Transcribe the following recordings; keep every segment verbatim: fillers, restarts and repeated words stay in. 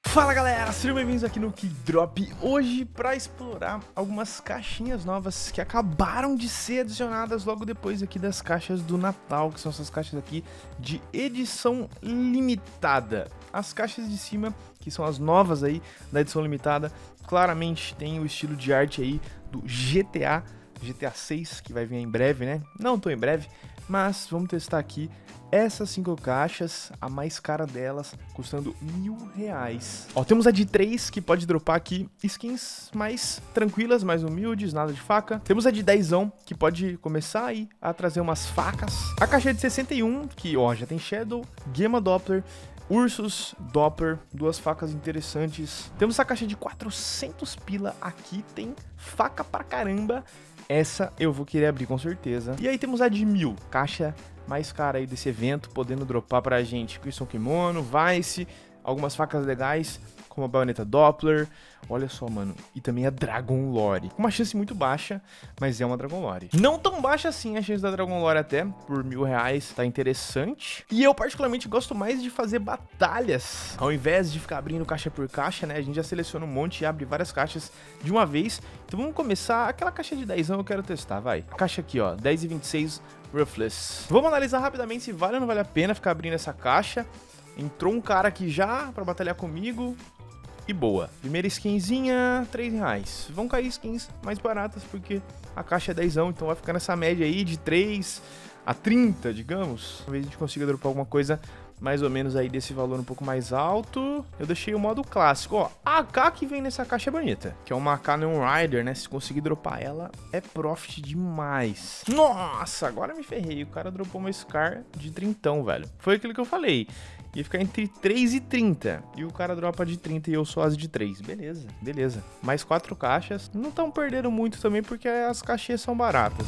Fala galera, sejam bem-vindos aqui no Keydrop, hoje para explorar algumas caixinhas novas que acabaram de ser adicionadas logo depois aqui das caixas do Natal, que são essas caixas aqui de edição limitada. As caixas de cima, que são as novas aí da edição limitada, claramente tem o estilo de arte aí do G T A, G T A seis, que vai vir em breve, né? Não tão em breve, mas vamos testar aqui essas cinco caixas, a mais cara delas, custando mil reais. Ó, temos a de três, que pode dropar aqui skins mais tranquilas, mais humildes, nada de faca. Temos a de dezão, que pode começar aí a trazer umas facas. A caixa de sessenta e um, que ó, já tem Shadow, Gema Doppler, Ursus, Doppler, duas facas interessantes. Temos a caixa de quatrocentos pila, aqui tem faca pra caramba. Essa eu vou querer abrir com certeza. E aí temos a de mil, caixa mais cara aí desse evento, podendo dropar pra gente Crimson Kimono, Vice, algumas facas legais, como a baioneta Doppler. Olha só, mano, e também a Dragon Lore. Uma chance muito baixa, mas é uma Dragon Lore. Não tão baixa assim a chance da Dragon Lore até, por mil reais, tá interessante. E eu particularmente gosto mais de fazer batalhas, ao invés de ficar abrindo caixa por caixa, né? A gente já seleciona um monte e abre várias caixas de uma vez. Então vamos começar, aquela caixa de dezão eu quero testar, vai. A caixa aqui, ó, dez e vinte e seis Ruthless. Vamos analisar rapidamente se vale ou não vale a pena ficar abrindo essa caixa. Entrou um cara aqui já pra batalhar comigo. E boa. Primeira skinzinha, três reais. Vão cair skins mais baratas porque a caixa é dezão, então vai ficar nessa média aí de três a trinta, digamos. Talvez a gente consiga dropar alguma coisa mais ou menos aí desse valor um pouco mais alto. Eu deixei o modo clássico, ó. A A K que vem nessa caixa é bonita, que é uma A K Neon Rider, né? Se conseguir dropar ela, é profit demais. Nossa, agora me ferrei. O cara dropou uma Scar de trintão, velho. Foi aquilo que eu falei. Ia ficar entre três e trinta. E o cara dropa de trinta e eu só as de três. Beleza, beleza. Mais quatro caixas. Não estão perdendo muito também porque as caixinhas são baratas.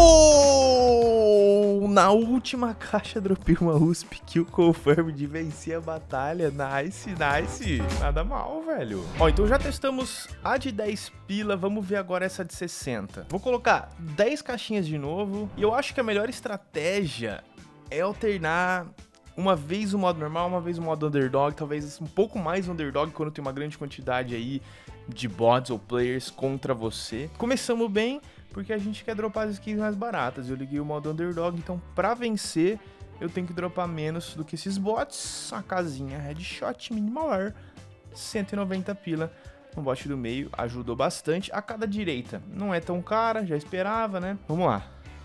Oh! Na última caixa dropei uma U S P Kill Confirm de vencer a batalha. Nice, nice. Nada mal, velho. Ó, então já testamos a de dez pila. Vamos ver agora essa de sessenta. Vou colocar dez caixinhas de novo. E eu acho que a melhor estratégia é alternar uma vez o modo normal, uma vez o modo underdog, talvez um pouco mais underdog quando tem uma grande quantidade aí de bots ou players contra você. Começamos bem porque a gente quer dropar as skins mais baratas. Eu liguei o modo underdog, então pra vencer eu tenho que dropar menos do que esses bots. A casinha headshot minimal, cento e noventa pila. No bot do meio ajudou bastante. A cada direita não é tão cara, já esperava, né? Vamos lá.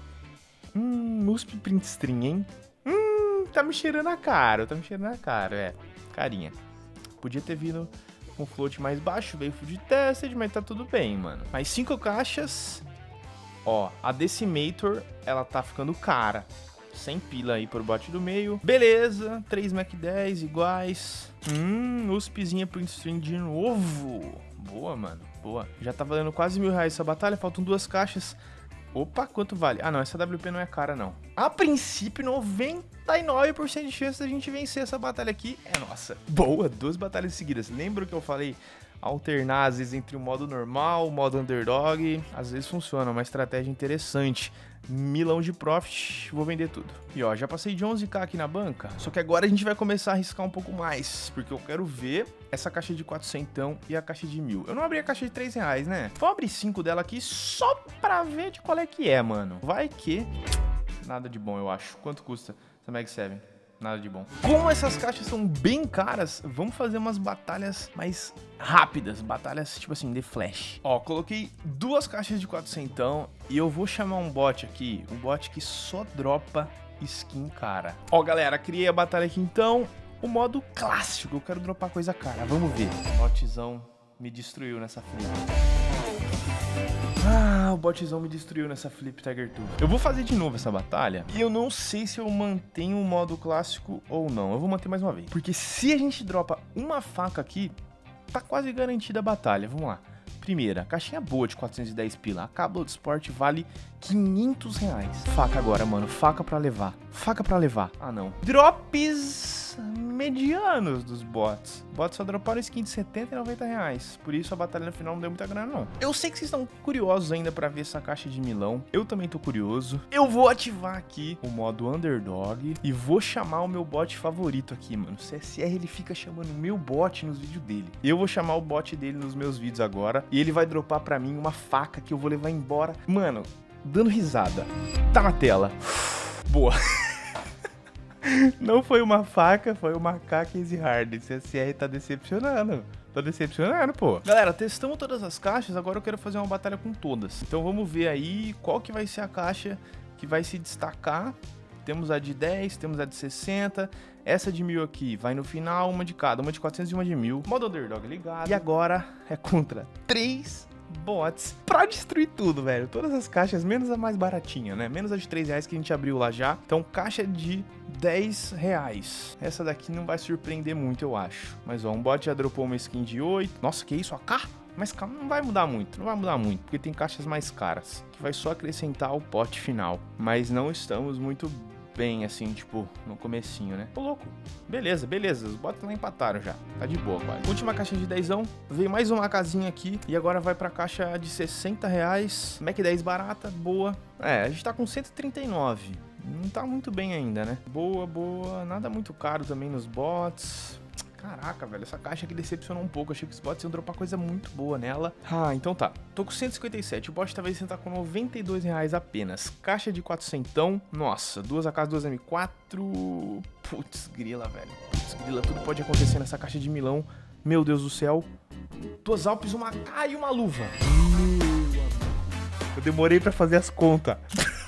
Hum, U S P Print Stream, hein? Tá me cheirando a cara, tá me cheirando a cara, é, carinha. Podia ter vindo com float mais baixo, veio full de tested, mas tá tudo bem, mano. Mais cinco caixas, ó, a Decimator, ela tá ficando cara. cem pila aí pro bot do meio, beleza, três Mac dez iguais. Hum, USPzinha Print Stream de novo, boa, mano, boa. Já tá valendo quase mil reais essa batalha, faltam duas caixas. Opa, quanto vale? Ah, não, essa W P não é cara, não. A princípio, noventa e nove por cento de chance da gente vencer essa batalha aqui. É nossa. Boa, duas batalhas seguidas. Lembra que eu falei alternar, às vezes, entre o modo normal, o modo underdog? Às vezes funciona, uma estratégia interessante. Milão de profit, vou vender tudo. E ó, já passei de onze k aqui na banca, só que agora a gente vai começar a arriscar um pouco mais, porque eu quero ver essa caixa de quatrocentos e a caixa de mil. Eu não abri a caixa de três reais, né? Vou abrir cinco dela aqui só pra ver de qual é que é, mano. Vai que... nada de bom, eu acho. Quanto custa essa Mag sete? Nada de bom. Como essas caixas são bem caras, vamos fazer umas batalhas mais rápidas. Batalhas, tipo assim, de flash. Ó, coloquei duas caixas de quatrocentos e eu vou chamar um bot aqui. Um bot que só dropa skin cara. Ó, galera, criei a batalha aqui então. O modo clássico. Eu quero dropar coisa cara. Vamos ver. O botzão me destruiu nessa flip. Ah, o botzão me destruiu nessa Flip Tiger dois. Eu vou fazer de novo essa batalha e eu não sei se eu mantenho o modo clássico ou não. Eu vou manter mais uma vez. Porque se a gente dropa uma faca aqui, tá quase garantida a batalha. Vamos lá. Primeira, caixinha boa de quatrocentos e dez pila. A Cabo de Sport vale quinhentos reais. Faca agora, mano. Faca pra levar. Faca pra levar. Ah, não. Drops mais medianos dos bots. Bots só droparam skin de setenta e noventa reais. Por isso a batalha no final não deu muita grana, não. Eu sei que vocês estão curiosos ainda pra ver essa caixa de milão. Eu também tô curioso. Eu vou ativar aqui o modo Underdog e vou chamar o meu bot favorito aqui, mano. O C S R, ele fica chamando o meu bot nos vídeos dele. Eu vou chamar o bot dele nos meus vídeos agora e ele vai dropar pra mim uma faca que eu vou levar embora. Mano, dando risada. Tá na tela. Boa. Não foi uma faca, foi uma K quinze Hard. C S R tá decepcionando. Tá decepcionando, pô. Galera, testamos todas as caixas, agora eu quero fazer uma batalha com todas. Então vamos ver aí qual que vai ser a caixa que vai se destacar. Temos a de dez, temos a de sessenta. Essa de mil aqui vai no final, uma de cada. Uma de quatrocentos e uma de mil. Modo Underdog ligado. E agora é contra três bots pra destruir tudo, velho. Todas as caixas, menos a mais baratinha, né? Menos a de três reais que a gente abriu lá já. Então, caixa de dez reais. Essa daqui não vai surpreender muito, eu acho. Mas, ó, um bot já dropou uma skin de oito. Nossa, que isso? A K? Mas calma, não vai mudar muito, não vai mudar muito, porque tem caixas mais caras, que vai só acrescentar o pote final. Mas não estamos muito bem, assim, tipo, no comecinho, né? Ô, louco. Beleza, beleza, os bots lá empataram já. Tá de boa, quase. Última caixa de dezão. Veio mais uma casinha aqui. E agora vai pra caixa de sessenta reais. Mac dez barata, boa. É, a gente tá com cento e trinta e nove. Não tá muito bem ainda, né? Boa, boa. Nada muito caro também nos bots. Caraca, velho, essa caixa aqui decepcionou um pouco. Achei que os bots iam dropar coisa muito boa nela. Ah, então tá. Tô com cento e cinquenta e sete. O bot talvez você tá com noventa e dois reais apenas. Caixa de quatrocentos. Nossa, duas A K, duas M quatro. Putz, grila, velho. Putz, grila, tudo pode acontecer nessa caixa de milão. Meu Deus do céu. Duas Alpes, uma K e uma luva. Eu demorei pra fazer as contas.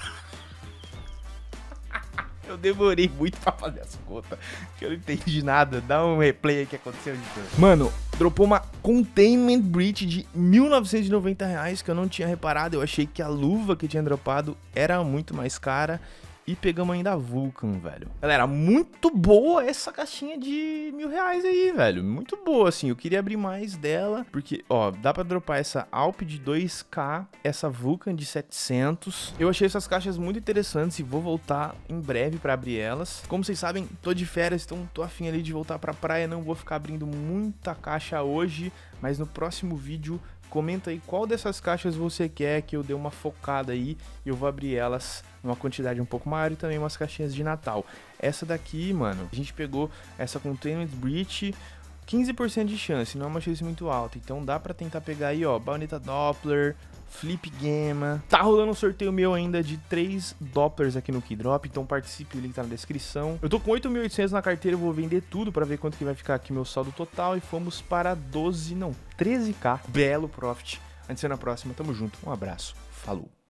Eu demorei muito pra fazer as contas, que eu não entendi nada. Dá um replay aí que aconteceu de tudo. Mano, dropou uma Containment Breach de mil novecentos e noventa reais, que eu não tinha reparado. Eu achei que a luva que tinha dropado era muito mais cara. E pegamos ainda a Vulcan, velho. Galera, muito boa essa caixinha de mil reais aí, velho. Muito boa, assim. Eu queria abrir mais dela, porque, ó, dá pra dropar essa Alp de dois K, essa Vulcan de setecentos. Eu achei essas caixas muito interessantes e vou voltar em breve pra abrir elas. Como vocês sabem, tô de férias, então tô afim ali de voltar pra praia. Não vou ficar abrindo muita caixa hoje, mas no próximo vídeo comenta aí qual dessas caixas você quer que eu dê uma focada aí e eu vou abrir elas numa quantidade um pouco maior e também umas caixinhas de Natal. Essa daqui, mano, a gente pegou essa Containment Breach, quinze por cento de chance, não é uma chance muito alta, então dá pra tentar pegar aí, ó, Baioneta Doppler, Flip Gamma. Tá rolando um sorteio meu ainda de três Dopplers aqui no Keydrop, então participe, o link tá na descrição. Eu tô com oito mil e oitocentos na carteira, eu vou vender tudo pra ver quanto que vai ficar aqui meu saldo total e fomos para doze, não, treze K. Belo profit. Antes de ser na próxima, tamo junto, um abraço, falou.